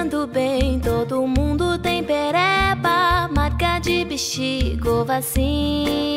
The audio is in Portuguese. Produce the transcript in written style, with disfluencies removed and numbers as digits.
comendo bem, todo mundo tem pereba, marca de bexiga ou vacina.